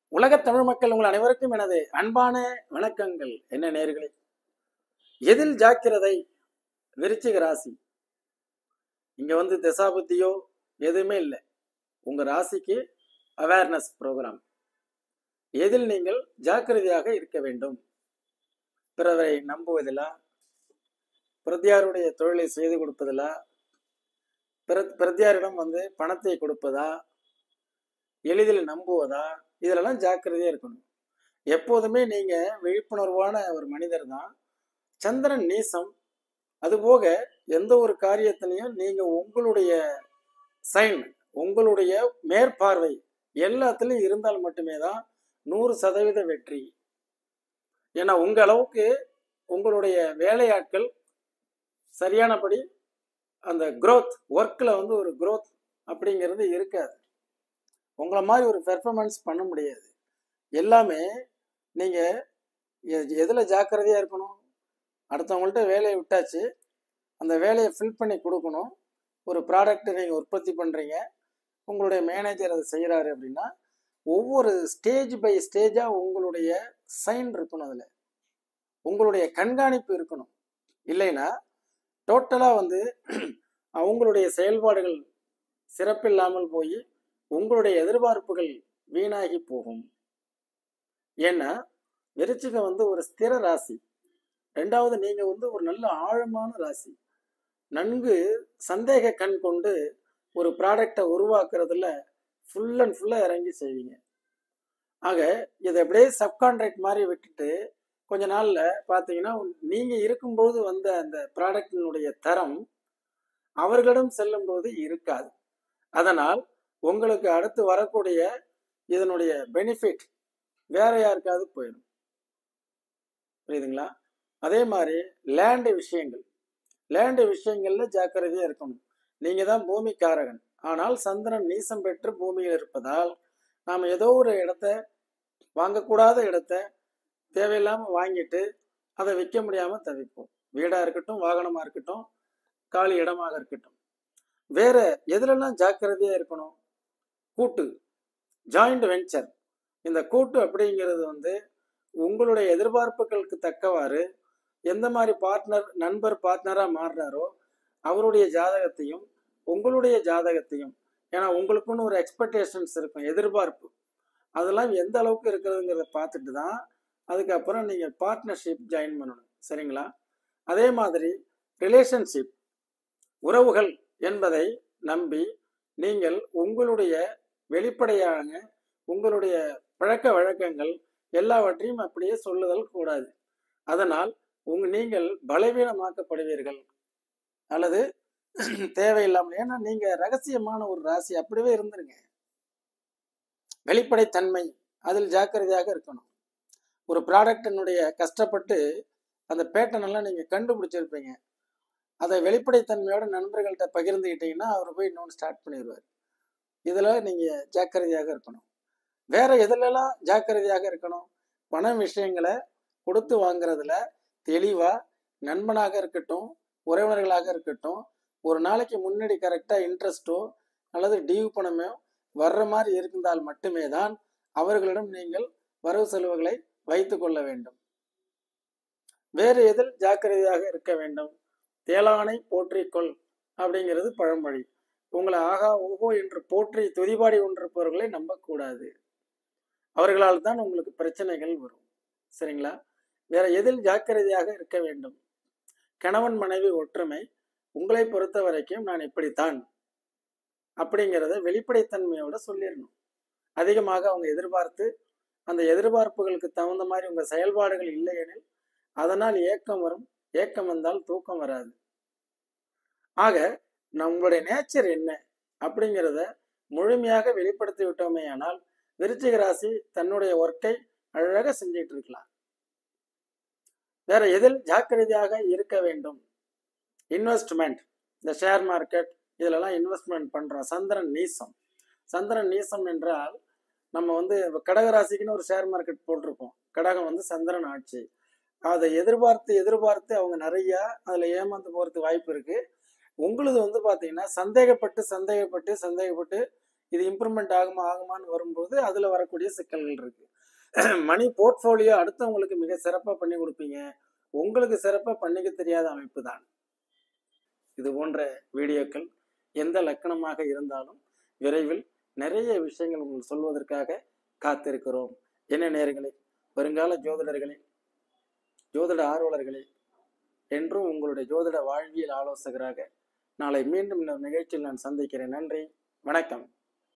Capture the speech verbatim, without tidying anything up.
உலகத் தமிழ் மக்கள் உங்கள் அனைவருக்கும் எனது அன்பான வணக்கங்கள். என்ன நேயர்களே, எதில் ஜாக்கிரதை? விருச்சிக ராசி. இங்க வந்து திசாபுத்தியோ எதுவுமே இல்லை. உங்க ராசிக்கு அவேர்னஸ் ப்ரோக்ராம். எதில் நீங்கள் ஜாக்கிரதையாக இருக்க வேண்டும்? பிறரை நம்புவதிலா, பிரத்தியாருடைய தொழிலை செய்து கொடுப்பதிலா, பிற பிரத்தியாரிடம் வந்து பணத்தை கொடுப்பதா, எளிதில் நம்புவதா, இதிலெல்லாம் ஜாக்கிரதையா இருக்கணும். எப்போதுமே நீங்க விழிப்புணர்வான ஒரு மனிதர் தான். சந்திரன் நீசம். அதுபோக எந்த ஒரு காரியத்திலையும் நீங்க உங்களுடைய சைன், உங்களுடைய மேற்பார்வை எல்லாத்துலயும் இருந்தால் மட்டுமே தான் நூறு சதவீத வெற்றி. ஏன்னா உங்க அளவுக்கு உங்களுடைய வேலையாட்கள் சரியானபடி அந்த growth ஒர்க்ல வந்து ஒரு growth அப்படிங்கிறது இருக்காது. உங்களை மாதிரி ஒரு பெர்ஃபார்மன்ஸ் பண்ண முடியாது. எல்லாமே நீங்க எ- எதுல ஜாக்கிரதையா இருக்கணும்? அடுத்தவங்கள்ட்ட வேலையை விட்டாச்சு, அந்த வேலையை ஃபில் பண்ணி கொடுக்கணும். ஒரு ப்ராடக்ட் நீங்க உற்பத்தி பண்றீங்க, உங்களுடைய மேனேஜர் அதை செய்யறாரு அப்படின்னா ஒவ்வொரு ஸ்டேஜ் பை ஸ்டேஜா உங்களுடைய சைன் இருக்கணும், அதுல உங்களுடைய கண்காணிப்பு இருக்கணும். இல்லைன்னா டோட்டலா வந்து அவங்களுடைய செயல்பாடுகள் சிறப்பில்லாமல் போய் உங்களுடைய எதிர்பார்ப்புகள் வீணாகி போகும். ஏன்னா விருச்சிகம் வந்து ஒரு ஸ்திர ராசி. ரெண்டாவது நீங்க வந்து ஒரு நல்ல ஆழமான ராசி. நன்கு சந்தேக கண் கொண்டு ஒரு ப்ராடக்டை உருவாக்குறதுல ஃபுல் அண்ட் ஃபுல்லா இறங்கி செய்வீங்க. ஆக இதை அப்படியே சப்கான்ட்ராக்ட் மாதிரி விட்டுட்டு கொஞ்ச நாள்ல பாத்தீங்கன்னா நீங்க இருக்கும்போது வந்த அந்த ப்ராடக்டினுடைய தரம் அவர்களிடம் செல்லும் போது இருக்காது. அதனால் உங்களுக்கு அடுத்து வரக்கூடிய இதனுடைய பெனிஃபிட் வேற யாருக்காவது போயிடும். புரியுதுங்களா? அதே மாதிரி லேண்டு விஷயங்கள், லேண்டு விஷயங்கள்ல ஜாக்கிரதையா இருக்கணும். நீங்க தான் பூமிக்காரகன். ஆனால் சந்திரன் நீசம் பெற்று பூமியில் இருப்பதால் நாம் ஏதோ ஒரு இடத்த, வாங்கக்கூடாத இடத்த தேவையில்லாம வாங்கிட்டு அதை விற்க முடியாம தவிப்போம். வீடா இருக்கட்டும், வாகனமா இருக்கட்டும், காலி இடமாக இருக்கட்டும். வேற எதுலெல்லாம் ஜாக்கிரதையா இருக்கணும்? கூட்டு, ஜாயிண்ட் வெஞ்சர். இந்த கூட்டு அப்படிங்கிறது வந்து உங்களுடைய எதிர்பார்ப்புகளுக்கு தக்கவாறு எந்த மாதிரி பார்ட்னர், நண்பர் பார்ட்னரா மாறுறாரோ அவருடைய ஜாதகத்தையும் உங்களுடைய ஜாதகத்தையும், ஏன்னா உங்களுக்குன்னு ஒரு எக்ஸ்பெக்டேஷன்ஸ் இருக்கும், எதிர்பார்ப்பு, அதெல்லாம் எந்த அளவுக்கு இருக்கிறதுங்கிறத பார்த்துட்டு தான் அதுக்கப்புறம் நீங்க பார்ட்னர்ஷிப் ஜாயின் பண்ணணும். சரிங்களா? அதே மாதிரி ரிலேஷன்ஷிப், உறவுகள் என்பதை நம்பி நீங்கள் உங்களுடைய வெளிப்படையான உங்களுடைய பழக்க வழக்கங்கள் எல்லாவற்றையும் அப்படியே சொல்லுதல் கூடாது. அதனால் உங்க நீங்கள் பலவீனமாக்கப்படுவீர்கள் அல்லது தேவையில்லாமல். ஏன்னா நீங்க ரகசியமான ஒரு ராசி, அப்படியே இருந்துருங்க. வெளிப்படைத்தன்மை, அதில் ஜாக்கிரதையாக இருக்கணும். ஒரு ப்ராடக்டினுடைய கஷ்டப்பட்டு அந்த பேட்டர்ன் எல்லாம் நீங்க கண்டுபிடிச்சிருப்பீங்க, அதை வெளிப்படைத்தன்மையோட நண்பர்கள்ட்ட பகிர்ந்துக்கிட்டீங்கன்னா அவர் போய் இன்னொன்று ஸ்டார்ட் பண்ணிடுவார். இதுல நீங்க ஜாக்கிரதையாக இருக்கணும். வேற எதுலெல்லாம் ஜாக்கிரதையாக இருக்கணும்? பண விஷயங்களை கொடுத்து வாங்குறதுல தெளிவா, நண்பனாக இருக்கட்டும், உறவினர்களாக இருக்கட்டும், ஒரு நாளைக்கு முன்னாடி கரெக்டா இன்ட்ரெஸ்டோ அல்லது டியூ பணமோ வர்ற மாதிரி இருந்தால் மட்டுமே தான் அவர்களிடம் நீங்கள் வரவு செலவுகளை வைத்துக் கொள்ள வேண்டும். வேறு எதில் ஜாக்கிரதையாக இருக்க வேண்டும்? தேளானை போற்றிக்கொள் அப்படிங்கிறது பழமொழி. உங்களை ஆகா ஓஹோ என்று போற்றி துதிபாடி கொண்டிருப்பவர்களை நம்பக்கூடாது. அவர்களால் தான் உங்களுக்கு பிரச்சனைகள் வரும். சரிங்களா? வேற எதில் ஜாக்கிரதையாக இருக்க வேண்டும்? கணவன் மனைவி ஒற்றுமை. உங்களை பொறுத்த வரைக்கும் நான் இப்படித்தான் அப்படிங்கிறத வெளிப்படைத்தன்மையோட சொல்லிடணும். அதிகமாக அவங்க எதிர்பார்த்து அந்த எதிர்பார்ப்புகளுக்கு தகுந்த மாதிரி உங்க செயல்பாடுகள் இல்லை எனில் அதனால் ஏக்கம் வரும். ஏக்கம் வந்தால் தூக்கம் வராது. ஆக நம்மளுடைய நேச்சர் என்ன அப்படிங்கிறத முழுமையாக வெளிப்படுத்தி விட்டோமே ஆனால் விருச்சிக ராசி தன்னுடைய ஒர்க்கை அழகாக செஞ்சிட்டு இருக்கலாம். வேற எதில் ஜாக்கிரதையாக இருக்க வேண்டும்? இன்வெஸ்ட்மெண்ட், இந்த ஷேர் மார்க்கெட், இதிலெல்லாம் இன்வெஸ்ட்மெண்ட் பண்றோம். சந்திரன் நீசம். சந்திரன் நீசம் என்றால் நம்ம வந்து கடகராசிக்குன்னு ஒரு ஷேர் மார்க்கெட் போட்டிருப்போம். கடகம் வந்து சந்திரன் ஆட்சி. அதை எதிர்பார்த்து எதிர்பார்த்து அவங்க நிறைய அதுல ஏமாந்து போறதுக்கு வாய்ப்பு இருக்கு. உங்களுது வந்து பாத்தீங்கன்னா சந்தேகப்பட்டு சந்தேகப்பட்டு சந்தேகப்பட்டு இது இம்ப்ரூவ்மெண்ட் ஆகுமா ஆகுமான்னு வரும்போது அதில் வரக்கூடிய சிக்கல்கள் இருக்கு. மணி போர்ட்ஃபோலியோ அடுத்தவங்களுக்கு மிக சிறப்பாக பண்ணி கொடுப்பீங்க, உங்களுக்கு சிறப்பாக பண்ணிக்க தெரியாத அமைப்பு தான். இது போன்ற வீடியோக்கள் எந்த லக்கணமாக இருந்தாலும் விரைவில் நிறைய விஷயங்கள் உங்களுக்கு சொல்வதற்காக காத்திருக்கிறோம். என்ன நேயர்களே, வருங்கால ஜோதிடர்களே, ஜோதிட ஆர்வலர்களே, என்றும் உங்களுடைய ஜோதிட வாழ்வியல் ஆலோசகராக நாளை மீண்டும் இந்த நிகழ்ச்சியில் நான் சந்திக்கிறேன். நன்றி, வணக்கம்.